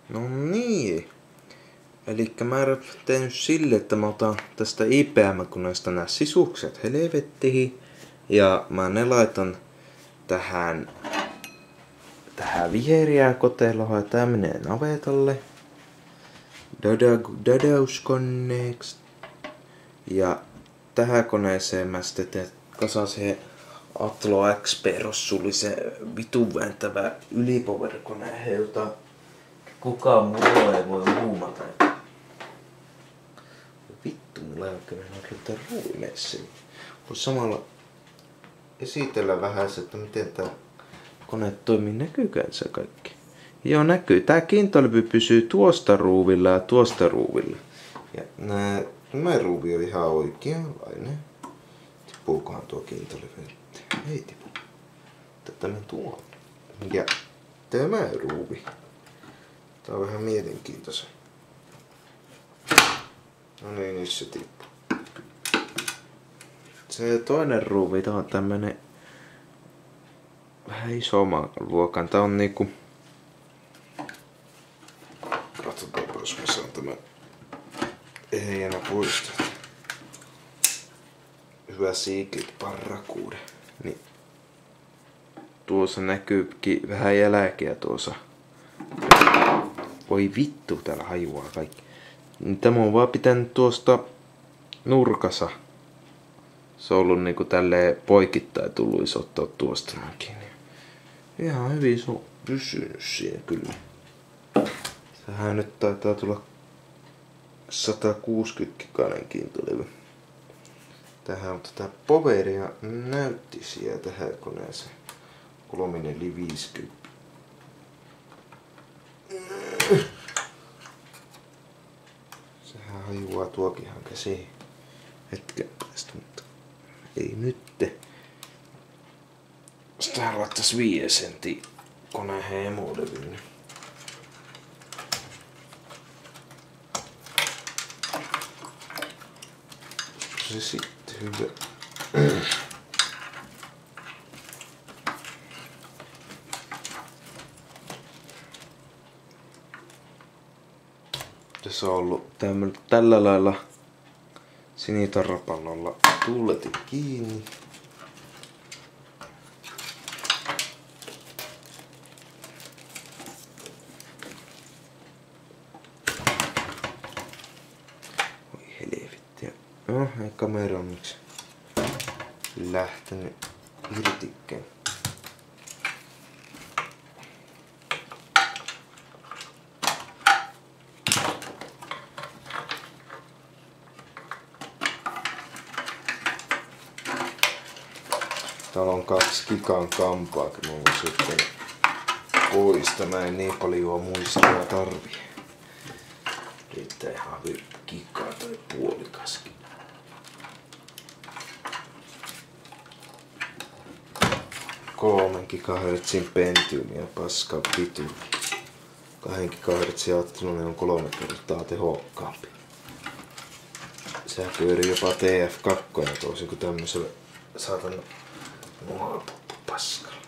No niin. Elikkä mä oon tehnyt sille, että mä otan tästä IPM-koneesta nää sisukset helvettihin. Ja mä ne laitan tähän viheriää koteloon ja tää menee navetalle. Dadauskonneeksi. Ja tähän koneeseen mä sitten teen kasaan siihen Atlo XP-rossullisen vitun vääntävä ylipower-koneen, jota kukaan muu ei voi huumata. Vittu, mulla ei oikein mennä ruumessiin. Voisi samalla esitellä vähän se, että miten tää kone toimii. Näkyykään se kaikki? Joo, näkyy. Tää kiintolevy pysyy tuosta ruuvilla ja tuosta ruuvilla. Ja tämä ruuvi on ihan oikeanlainen. Tippuukohan tuo kiintolevy? Ei tipu. Tätä mä tuon. Ja tämä ruuvi. Tää on vähän mielenkiintoinen. No niin, nyt se tippuu. Se toinen ruuvi, tää on tämmönen vähän isomman luokan. Tää on niinku... Katsotaanpa, jos mä saan tämän ehjänä poistaa. Hyvä siikit parrakuuden. Niin. Tuossa näkyykin vähän jälkeä tuossa. Voi vittu, täällä hajuaa kaikki. Tämä on vaan pitänyt tuosta nurkassa. Se on ollut niinku tälleen poikittain tullut ottaa tuosta kiinni. Ihan hyvin se on pysynyt siihen kyllä. Tähän nyt taitaa tulla 160 giganen kiintolevy. Tähän on tätä poweria näyttisiä tähän koneeseen. 350. Sehän hajuaa tuokin ihan käsiin. Hetken päästä, mutta ei nytte. Sitähän laittais 5 sentin koneen emolevyyn. Se sitten hyvä. Tässä on ollut tällä lailla sinitarrapannolla tuuletin kiinni. Oi helvettiä. No, ei kamera onneksi lähtenyt irtikkeen. Täällä on 2 gigan kampaa, kun mä voin sitten poista. Mä en niin paljon muistaa tarvii. Riittää ihan gigaa tai puolikaskin. Kolmen gigahertsin Pentiumia paskaa pitu. 2 gigahertsin ajattelun on 3 kertaa tehokkaampi. Sehän pyörii jopa TF2 toisin kuin tämmöisellä saatana paskalla.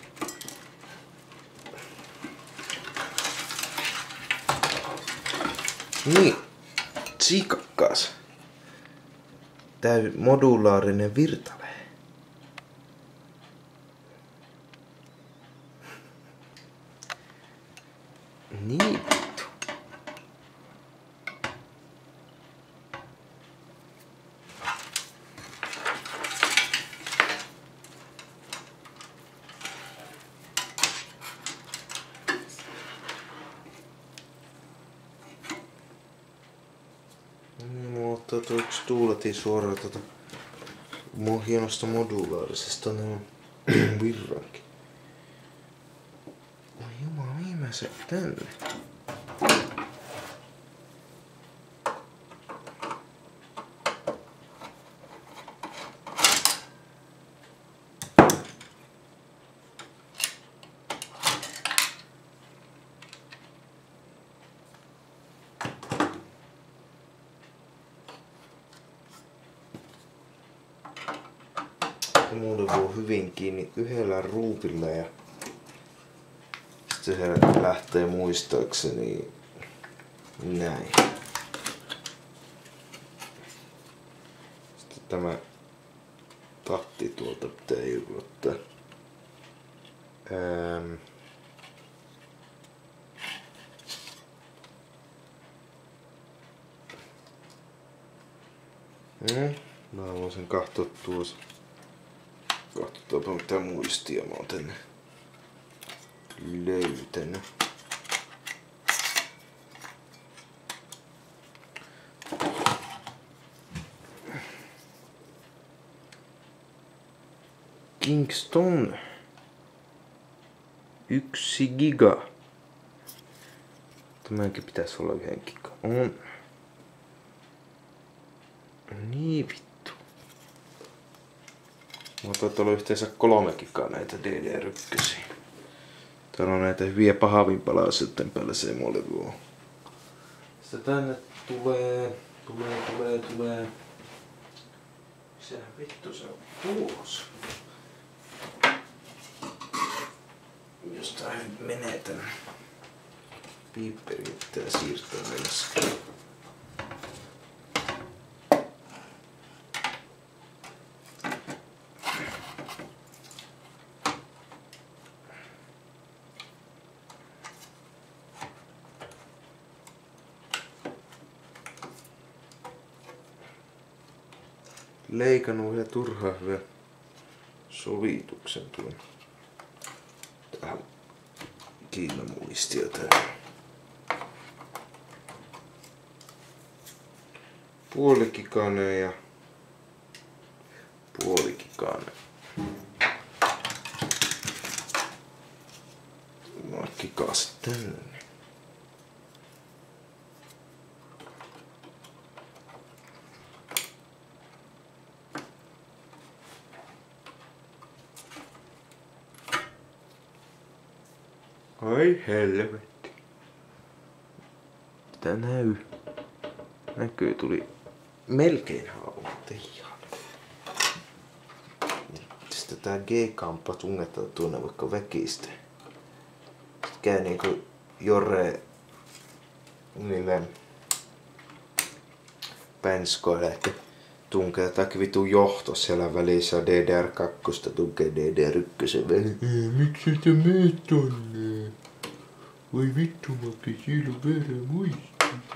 Niin, tsiikakkaas. Tää modulaarinen virtalähe. Niin vittu. Mä ottaa tuo yksi tuuletin suoraan mun hienosta modulaarisesta virrankin. Oi jumala, mihin mä se tänne? Muuten voi hyvin kiinni yhdellä ruuvilla ja Se lähtee muistaakseni näin. Sitten tämä tatti tuolta pitää irrottaa. Mä voisin katsoa tuossa. Katsotaanpa mitä muistia mä oon tänne löytänyt. Kingston 1 giga. Tämänkin pitäisi olla 1 giga. On. Niin vittu. Mulla taitaa olla yhteensä 3 gigaa näitä DDR1. Täällä on näitä hyviä pahavimpalaa sitten päällä se molevua. Sitten tänne tulee. Sehän vittu se on tulos. Jos tää nyt menee tänne. Piipperi pitää siirtää mennessä. Leikannut vielä turhaa hyvä sovituksen tuon. Tähän Kiina-muistia täällä. Puolikikainen ja puolikikainen. Markkikaas tänne. Ai helvetti. Tää näkyy tuli melkein haavutta ihan. Sitten tää G-kamppa tungetaan tuonne vaikka väkistä. Sitten käy niinku jorre niille penskoille, että tunkee jotakin vitun johto siellä välissä DDR2 tunkee DDR1 väliin. Miksi sä meet tonne? Voi vittu Maki, siellä on väärä muisti.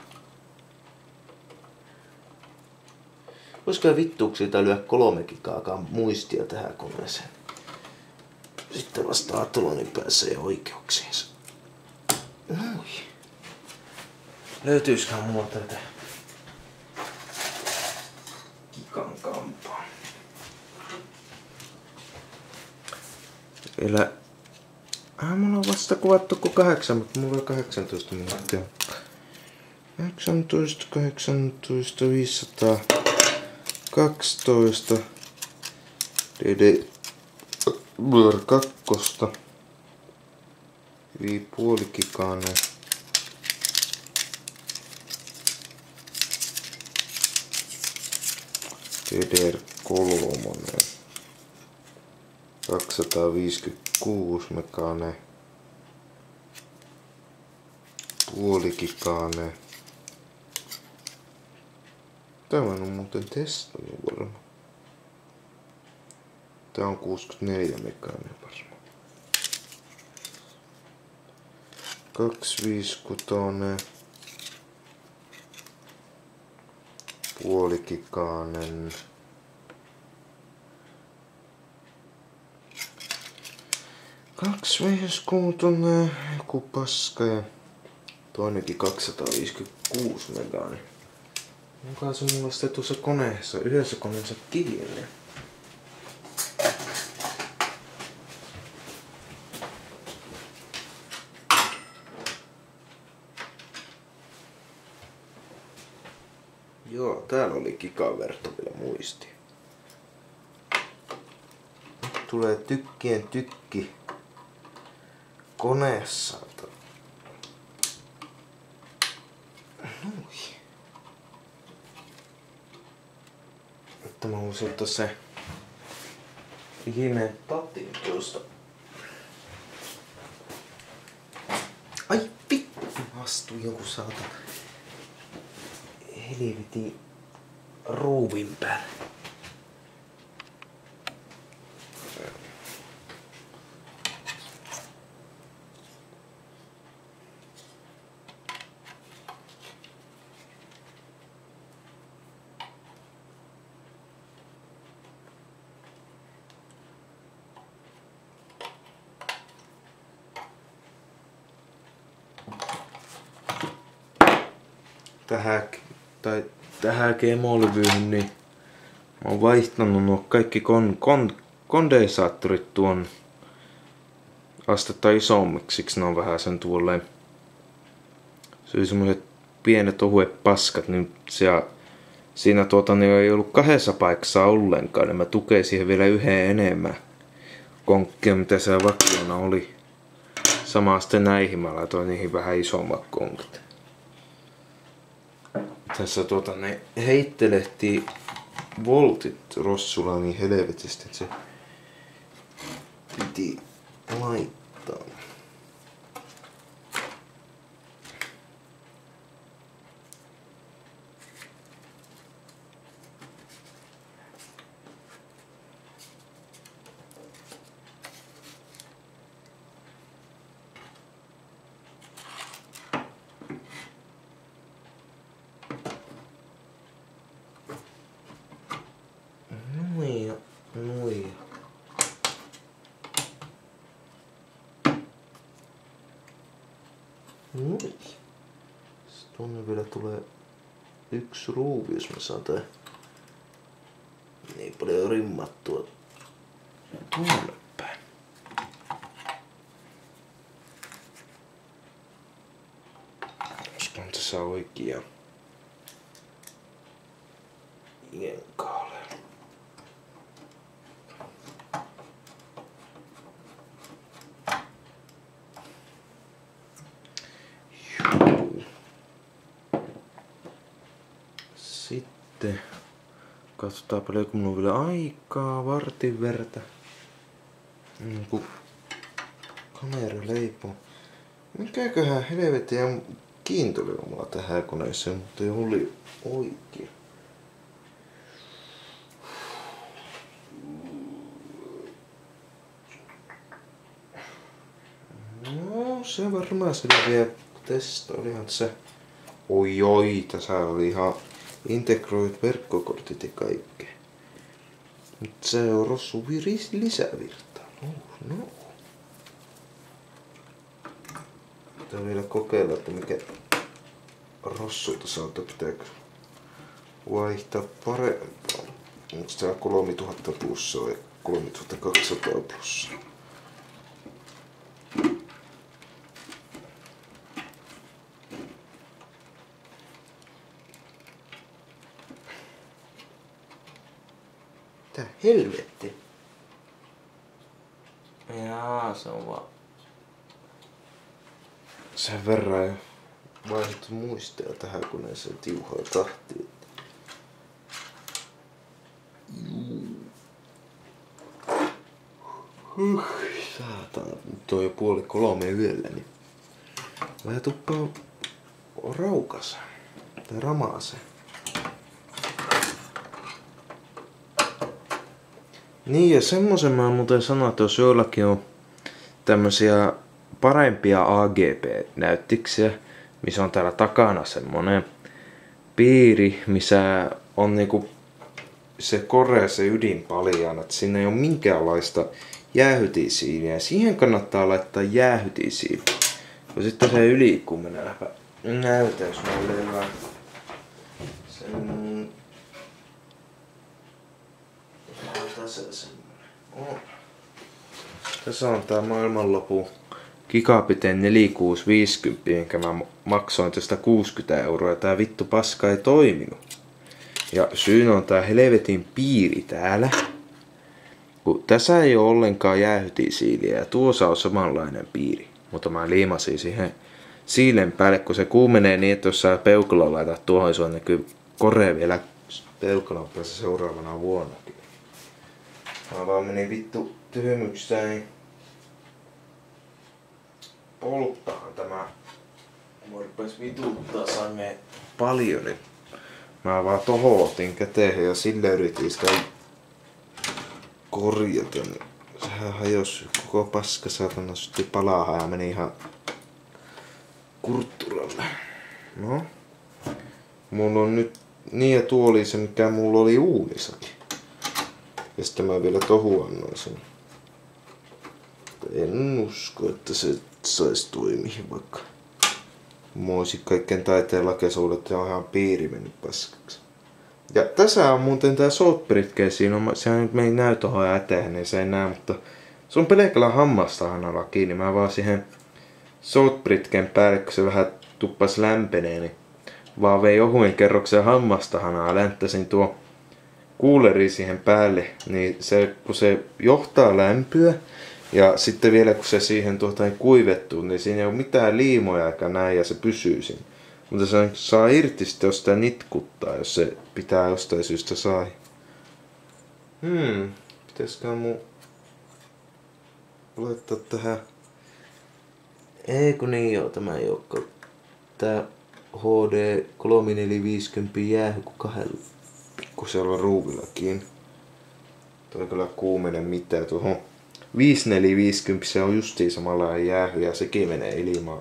Voisiko vittuuksi siitä lyö 3 gigaakaan muistia tähän koneeseen? Sitten vasta Atoloni pääsee oikeuksiinsa. Noi. Löytyisiköhän mulla tätä gigan kampaa? Vielä mulla on vasta kuvattu kuin 8, mutta mulla on 18 minuuttia. 18, 512 DDR2 puolikikainen. DDR3 256 mekaane puolikikaane. Tämän on muuten testannut varmaan. Tää on 64 mekaane varmaan. 256 puolikikainen. Kaksi VS6 joku paska ja toinenkin 256 megaani. Onkohan se mulla sitten tuossa koneessa, yhdessä koneessa kiinni? Joo, täällä oli gigaverto vielä muisti. Nyt tulee tykkien tykki koneessa. Noi. Että mä voisin ottaa se ihmeen tatin tuosta. astuu joku saata helvetin ruuvin päälle. Tähän gemolevyyn niin mä oon vaihtanut nuo kaikki kondensaattorit tuon astetta isommiksi, ne on vähän sen tuolleen. Se oli semmoiset pienet ohuet paskat, niin siinä niin ei ollut kahdessa paikassa ollenkaan, niin mä tukeen siihen vielä yhden enemmän konkkia, mitä siellä vakiona oli. Sama sitten näihin mä laitoin niihin vähän isommat konkit. Tässä ne heittelehtii voltit Rossulla niin helvetisti, että se piti laittaa. Noin. Tuonne vielä tulee yksi ruuvi, jos mä saan tää niin paljon rimmattua tuonne päin. Olisikohan tässä oikea jenkaale. Sitten katsotaan paljonko mulla on vielä aikaa, vartin verta. Kun kamera leipoo. Mikäköhän helvetiä kiintoilee mulla tähän koneeseen, mutta ei oli oikein. No se varmaan selviää testoilihan se. Oi, tässä oli ihan integroit verkkokortit ja kaikkea. Nyt se on Rossu lisävirta. No. Pitää vielä kokeilla, että mikä Rossulta saattaa pitääkö vaihtaa parempaa. Onko tää 3000 plussaa vai 3200 plussaa? Mitä helvetti? Jaa, se on vaan sen verran jo vaihdettu muistia tähän koneeseen tiuhaa tahtiin. Saatana, nyt on jo 2:30 yöllä, niin vähän tuppaa raukaseen tai ramaaseen. Niin ja semmosen mä muuten sanoin, että jos joillakin on tämmösiä parempia AGB-näyttiksiä, missä on täällä takana semmonen piiri, missä on niinku se korea se ydin paljaan, että siinä ei ole minkäänlaista jäähytisiiliä. Siihen kannattaa laittaa jäähytisiili. Ja sitten se ylikuumenääpä näytä, jos mä löydän sen. Tässä semmonen. Tässä on tää maailmanlopun Gigabitin 4650, minkä mä maksoin tästä 60 €. Ja tää vittu paska ei toiminut. Ja syynä on tää helvetin piiri täällä. Kun tässä ei ole ollenkaan jäähytisiiliä ja tuossa on samanlainen piiri. Mutta mä liimasin siihen siilen päälle, kun se kuumenee niin, että jos sä peukalon laitat tuohon, se on näkyy korea vielä peukalon päässä seuraavana vuonnakin. Mä vaan menin vittu tyhmykseen. Polttaa tämä Mua rupes vituttaa, saimme paljon, niin mä vaan tohon otin käteen ja sille yritin sitä korjata. Niin sehän hajosi koko paska saatana, sytti palaahan ja meni ihan kurtturalle. No. Mulla on nyt niin ja tuo oli se mikä mulla oli uunissakin. Ja sitten mä vielä tohon annoin sen. En usko, että se saisi toimia vaikka. Mä oisin kaikkien taiteen lakesuudet ja ihan piiri mennyt paskaksi. Ja tässä on muuten tää Southbridge, siinä on, sehän nyt ei näy tohon eteen, niin se ei näe, mutta se on pelkällä hammastahanalla kiinni. Mä vaan siihen Southbridgen päälle, kun se vähän tuppas lämpenee, niin vaan vei ohuen kerroksen hammastahanaa ja länttäsin tuo kuuleri siihen päälle, niin se, kun se johtaa lämpöä, ja sitten vielä kun se siihen kuivettuu, niin siinä ei ole mitään liimoja eikä näin ja se pysyy siinä. Mutta se saa irti sitten, jos sitä nitkuttaa, jos se pitää jostain syystä sai. Pitäisikään mun laittaa tähän. Ei kun niin joo, tämä ei olekaan. Tää HD 3450 jäähy kuin kahdella pikkusella ruuvilla kiinni. Toi kyllä kuumene mitään tuohon. 5450 se on justiin samalla jäähy ja sekin menee ilmaan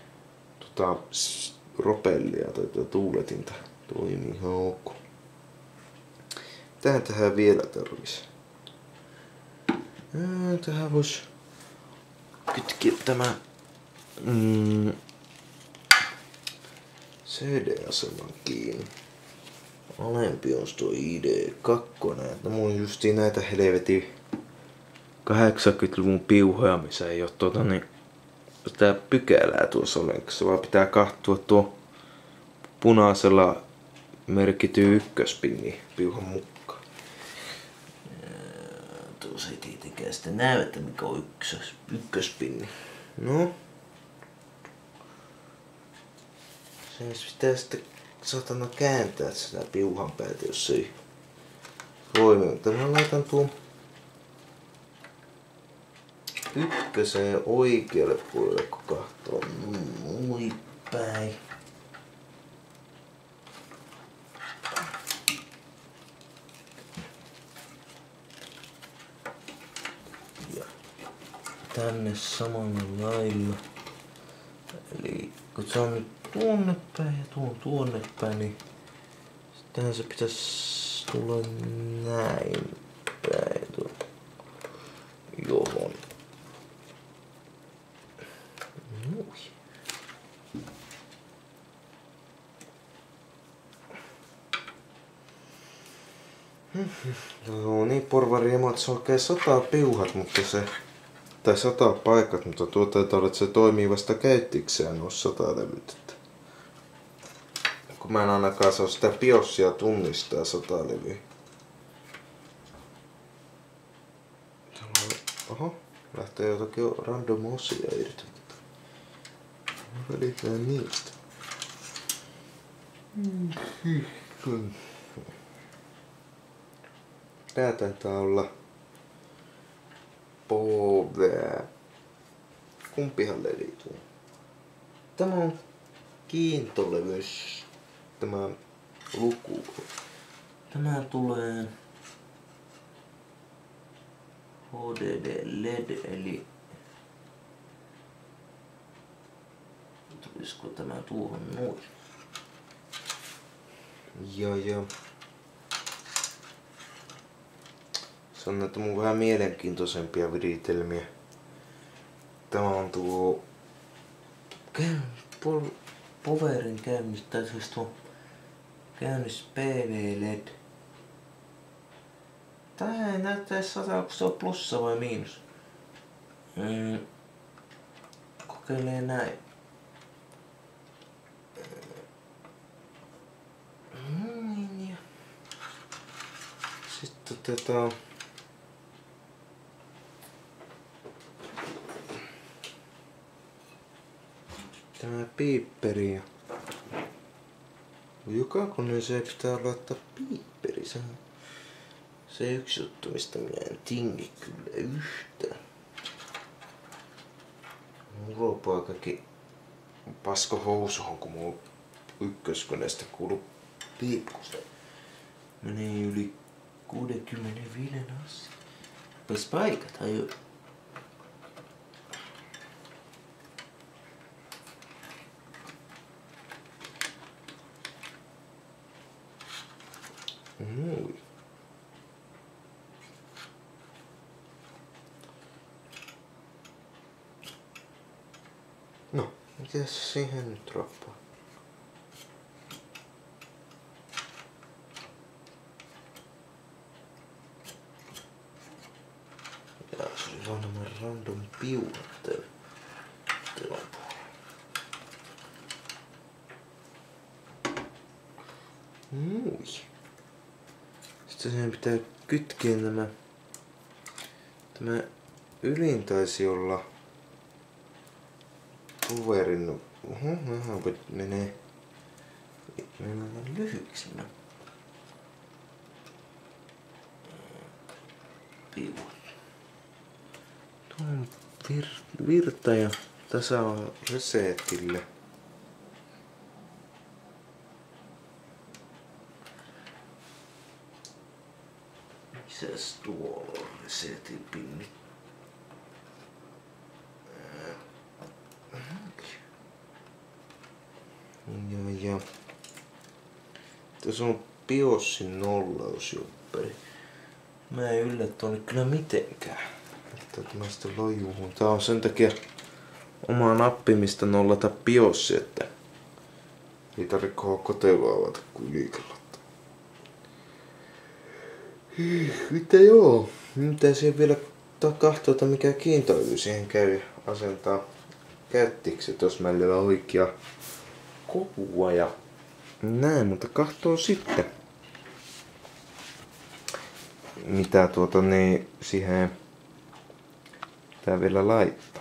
propellia tai tuuletinta. Toimii ihan ok. Tähän tehdään vielä tarvis. Tähän vois kytkiä tämä CD-aseman kiinni. Alempi on tuo ID2. Mulla on justiin näitä helvetin 80-luvun piuhoja, missä ei oo sitä pykälää tuossa ollenkaan. Vaan pitää katsoa tuo punaisella merkitty ykköspinni piuhan mukaan. Tuossa ei tietenkään sitten näy, että mikä on ykköspinni. No. Sen pitää sitten saatana kääntää sitä piuhan päältä, jos ei toimi. Mutta mä laitan tuon ykköseen oikealle puolelle, kun kahtoo noin päin. Ja tänne samalla lailla. Eli kun se on nyt tuonne päin ja tuonne päin, niin sittenhän se pitäisi tulla näin päin. Johon. No niin, porvariemat, se on oikein 100 piuhat, mutta se, tai 100 paikat, mutta taitaa olla, että se toimii vasta käyttikseen nuo 100 levyt. Kun mä en ainakaan saa sitä biossia tunnistaa 100 levyä. Oho, lähtee jotakin random osia irti. Välitään niistä. Tää taitaa olla Pove. Kumpihan levy tuo? Tämä on kiintolevys. Tämä luku. Tämä tulee HDD LED eli tulisiko tämä tuohon noin? Ja. Se on näitä mun vähän mielenkiintoisempia viritelmiä. Tämä on tuo Powerin käynnissä, tai siis tuo käynnissä PV LED. Tää ei näyttää 100, onko se on plussa vai miinus. Kokeilee näin. Niin ja. Sitten otetaan tämä piipperi ja joka koneeseen pitää laittaa piipperi. Se on se yksi juttu, mistä minä en tingi kyllä yhtään. Muropaikakin paskohousuhon, kun mulla ykköskoneesta kuuluu piipkusta. Menee yli 65 asti. Ois paikat haju. No, mitäs siihen nyt roppaa? Ja se oli vaan nämä random piuhat telan puolella. Mui. Sitten siihen pitää kytkeä tämä ylin taisi olla powerin. Menee lyhyksi nämä piuhat. Tuo on virta ja tässä on resetille. Misäs tuolla on resetin pinnit? Ja tässä on BIOSin nollausjupperi. Mä en yllä tuonne kyllä mitenkään. Että mä sitä lojuhun. Tää on sen takia oma nappi, mistä nollata BIOS, että ei tarvitse kotelua avata kuin liikelatta. Mitä joo? Mitä siihen vielä katsoa, mikä kiintoilu siihen käy asentaa käyttiinkö tuossa mäljellä oikea kopua ja näin, mutta kahtoo sitten mitä siihen pitää vielä laittaa.